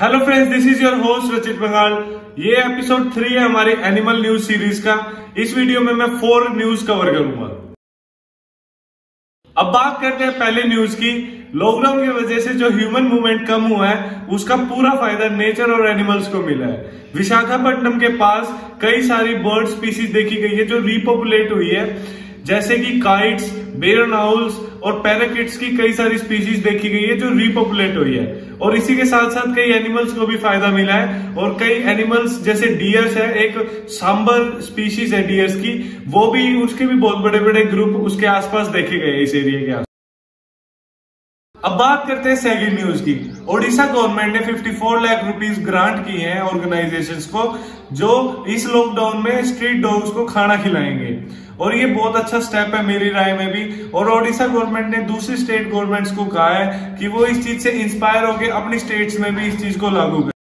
Hello friends, this is your host Rachit Bangal. ये episode 3 है हमारी एनिमल न्यूज सीरीज का। इस वीडियो में मैं 4 न्यूज कवर करूंगा। अब बात करते हैं पहले न्यूज की। लॉकडाउन की वजह से जो ह्यूमन मूवमेंट कम हुआ है उसका पूरा फायदा नेचर और एनिमल्स को मिला है। विशाखापट्टनम के पास कई सारी बर्ड स्पीसीज देखी गई है जो रिपॉपुलेट हुई है, जैसे कि काइट्स, बेरन आउल्स और पैराकिट्स की कई सारी स्पीसीज देखी गई है जो रिपॉपुलेट हुई है। और इसी के साथ साथ कई एनिमल्स को भी फायदा मिला है। और कई एनिमल्स जैसे डियर्स है, एक सांबर स्पीशीज है डियर्स की, वो भी उसके भी बहुत बड़े बड़े ग्रुप उसके आसपास देखे गए इस एरिया के आसपास। अब बात करते हैं सेकंड न्यूज की। ओडिशा गवर्नमेंट ने 54 लाख रुपीस ग्रांट किए हैं ऑर्गेनाइजेशंस को जो इस लॉकडाउन में स्ट्रीट डॉग्स को खाना खिलाएंगे। और ये बहुत अच्छा स्टेप है मेरी राय में भी। और ओडिशा गवर्नमेंट ने दूसरी स्टेट गवर्नमेंट्स को कहा है कि वो इस चीज से इंस्पायर होकर अपनी स्टेट्स में भी इस चीज को लागू करें।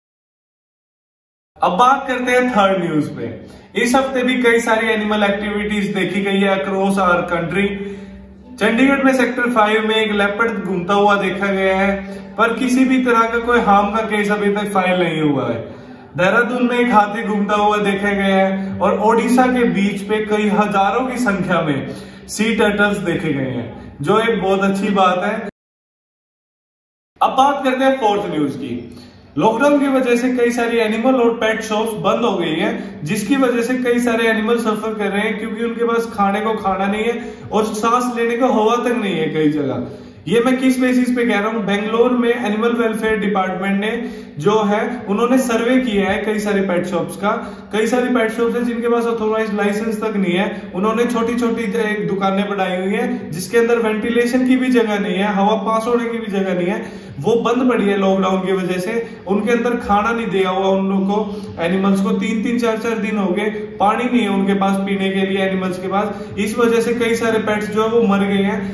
अब बात करते हैं थर्ड न्यूज पे। इस हफ्ते भी कई सारी एनिमल एक्टिविटीज देखी गई है अक्रॉस आवर कंट्री। चंडीगढ़ में सेक्टर 5 में एक लेपर्ड घूमता हुआ देखा गया है, पर किसी भी तरह का कोई हार्म का केस अभी तक फाइल नहीं हुआ है। देहरादून में एक हाथी घूमता हुआ देखा गया है। और ओडिशा के बीच पे कई हजारों की संख्या में सी टर्टल्स देखे गए हैं, जो एक बहुत अच्छी बात है। अब बात करते हैं फोर्थ न्यूज की। लॉकडाउन की वजह से कई सारी एनिमल और पेट शॉप्स बंद हो गई हैं, जिसकी वजह से कई सारे एनिमल सफर कर रहे हैं क्योंकि उनके पास खाने को खाना नहीं है और सांस लेने को हवा तक नहीं है कई जगह। ये मैं किस बेसिस पे कह रहा हूँ, बेंगलोर में एनिमल वेलफेयर डिपार्टमेंट ने जो है उन्होंने सर्वे किया है कई सारे पेट शॉप्स का। कई सारी पेट शॉप्स है जिनके पास ऑथोराइज्ड लाइसेंस तक नहीं है। उन्होंने छोटी छोटी दुकानें बनाई हुई है जिसके अंदर वेंटिलेशन की भी जगह नहीं है, हवा पास होने की भी जगह नहीं है, वो बंद पड़ी है लॉकडाउन की वजह से। उनके अंदर खाना नहीं दिया हुआ उन लोगों को, एनिमल्स को 3-3, 4-4 दिन हो गए, पानी नहीं है उनके पास पीने के लिए एनिमल्स के पास। इस वजह से कई सारे पेट्स जो है वो मर गए हैं।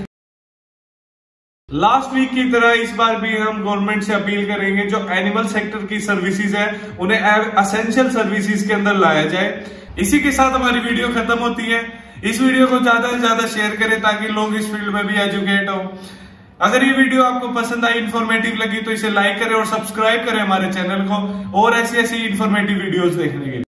लास्ट वीक की तरह इस बार भी हम गवर्नमेंट से अपील करेंगे जो एनिमल सेक्टर की सर्विसेज है उन्हें एसेंशियल सर्विसेज के अंदर लाया जाए। इसी के साथ हमारी वीडियो खत्म होती है। इस वीडियो को ज्यादा से ज्यादा शेयर करें ताकि लोग इस फील्ड में भी एजुकेट हो। अगर ये वीडियो आपको पसंद आई, इन्फॉर्मेटिव लगी तो इसे लाइक करें और सब्सक्राइब करें हमारे चैनल को और ऐसी ऐसी इन्फॉर्मेटिव वीडियोस देखने के लिए।